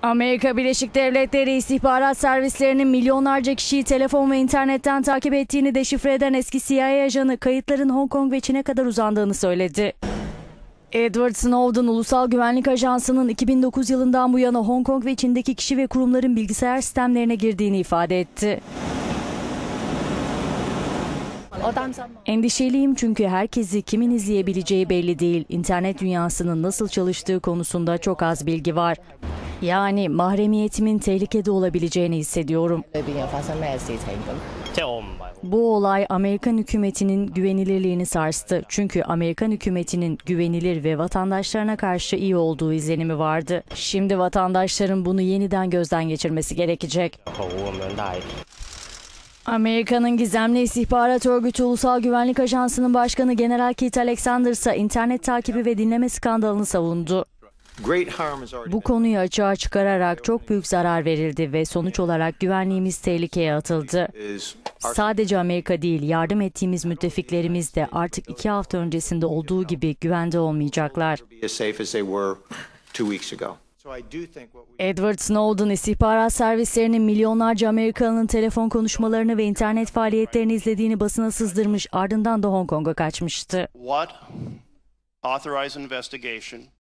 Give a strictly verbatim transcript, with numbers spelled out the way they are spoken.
Amerika Birleşik Devletleri istihbarat servislerinin milyonlarca kişiyi telefon ve internetten takip ettiğini deşifre eden eski C I A ajanı kayıtların Hong Kong ve Çin'e kadar uzandığını söyledi. Edward Snowden, Ulusal Güvenlik Ajansı'nın iki bin dokuz yılından bu yana Hong Kong ve Çin'deki kişi ve kurumların bilgisayar sistemlerine girdiğini ifade etti. Endişeliyim çünkü herkesi kimin izleyebileceği belli değil. İnternet dünyasının nasıl çalıştığı konusunda çok az bilgi var. Yani mahremiyetimin tehlikede olabileceğini hissediyorum. Bu olay Amerikan hükümetinin güvenilirliğini sarstı. Çünkü Amerikan hükümetinin güvenilir ve vatandaşlarına karşı iyi olduğu izlenimi vardı. Şimdi vatandaşların bunu yeniden gözden geçirmesi gerekecek. Amerika'nın gizemli istihbarat örgütü Ulusal Güvenlik Ajansı'nın başkanı General Keith Alexander ise internet takibi ve dinleme skandalını savundu. Bu konuyu açığa çıkararak çok büyük zarar verildi ve sonuç olarak güvenliğimiz tehlikeye atıldı. Sadece Amerika değil, yardım ettiğimiz müttefiklerimiz de artık iki hafta öncesinde olduğu gibi güvende olmayacaklar. Edward Snowden, istihbarat servislerinin milyonlarca Amerikalı'nın telefon konuşmalarını ve internet faaliyetlerini izlediğini basına sızdırmış, ardından da Hong Kong'a kaçmıştı.